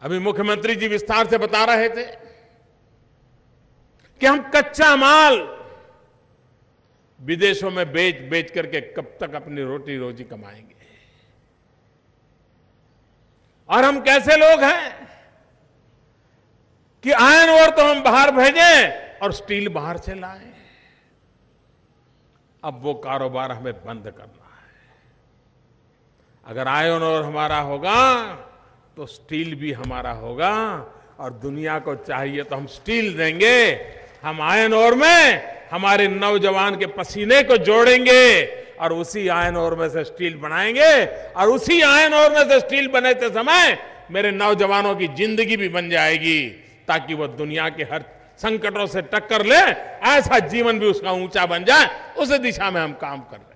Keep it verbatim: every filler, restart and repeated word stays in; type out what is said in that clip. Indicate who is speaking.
Speaker 1: अभी मुख्यमंत्री जी विस्तार से बता रहे थे कि हम कच्चा माल विदेशों में बेच बेच करके कब तक अपनी रोटी रोजी कमाएंगे। और हम कैसे लोग हैं कि आयरन ओर तो हम बाहर भेजें और स्टील बाहर से लाएं। अब वो कारोबार हमें बंद करना है। अगर आयरन ओर हमारा होगा तो स्टील भी हमारा होगा, और दुनिया को चाहिए तो हम स्टील देंगे, हम आयरन ओर में हमारे नौजवान के पसीने को जोड़ेंगे और उसी आयरन ओर में से स्टील बनाएंगे, और उसी आयरन ओर में से स्टील बनाते समय मेरे नौजवानों की जिंदगी भी बन जाएगी, ताकि वो दुनिया के हर संकटों से टक्कर ले, ऐसा जीवन भी उसका ऊंचा बन जाए। उस दिशा में हम काम कर रहे हैं।